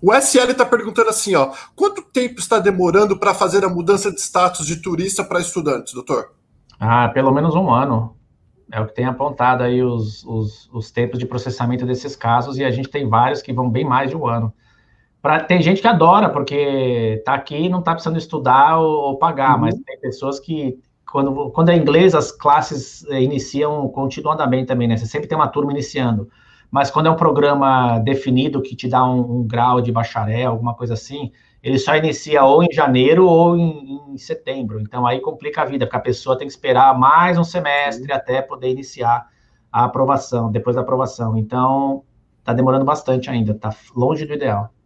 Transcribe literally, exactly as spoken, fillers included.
O S L está perguntando assim, ó, quanto tempo está demorando para fazer a mudança de status de turista para estudantes, doutor? Ah, pelo menos um ano. É o que tem apontado aí os, os, os tempos de processamento desses casos, e a gente tem vários que vão bem mais de um ano. Pra, tem gente que adora, porque tá aqui e não tá precisando estudar ou, ou pagar, mas Uhum. tem pessoas que, quando, quando é inglês, as classes eh, iniciam continuadamente também, né? Você sempre tem uma turma iniciando. Mas quando é um programa definido que te dá um, um grau de bacharel, alguma coisa assim, ele só inicia ou em janeiro ou em, em setembro. Então aí complica a vida, porque a pessoa tem que esperar mais um semestre Sim. até poder iniciar a aprovação, depois da aprovação. Então, tá demorando bastante ainda, tá longe do ideal.